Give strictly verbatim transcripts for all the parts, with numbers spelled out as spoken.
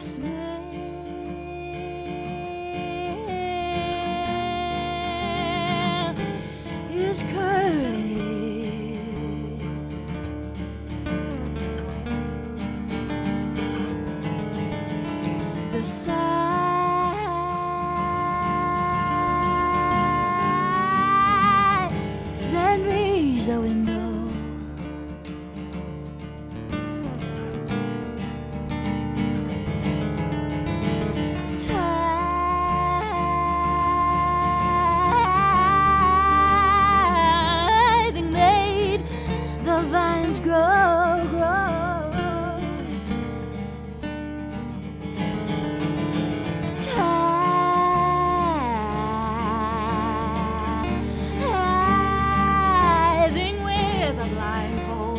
smell is curling it. The sighs and raise the window. Vines grow, grow. Tithing with a blindfold.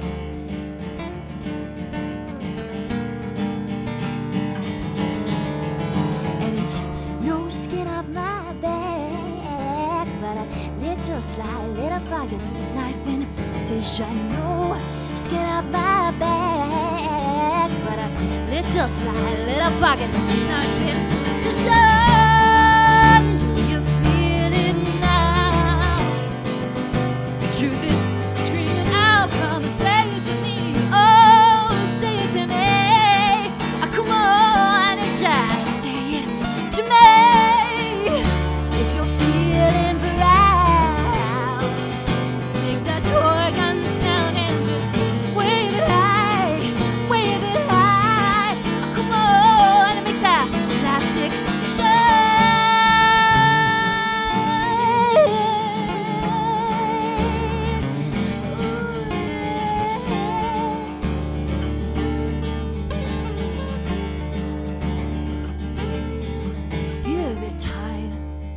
And it's no skin off my back, but a little sly little pocket knife and decision. No skin off my back, but a little sly little pocket knife and decision. Do you feel it now? Truth is screaming out, come and say it to me. Oh, say it to me. Oh, come on and just say it to me. If you're feeling proud, make that toy gun sound and just wave it high, wave it high. Oh, come on and make that plastic shine. Give it time.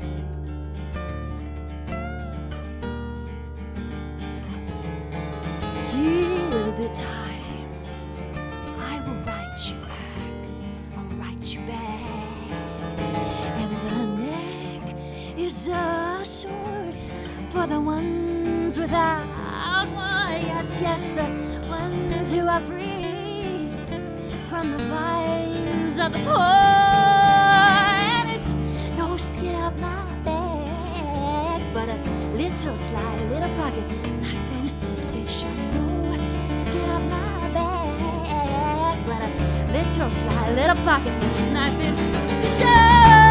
Give it time. I will write you back. I'll write you back. And the neck is a sword for the ones without one. Yes, yes, the ones who are free from the vines of the poor. And it's no skin up my back, but a little sly little pocket knife and decision. No skin up my back, but a little sly little pocket knife and decision.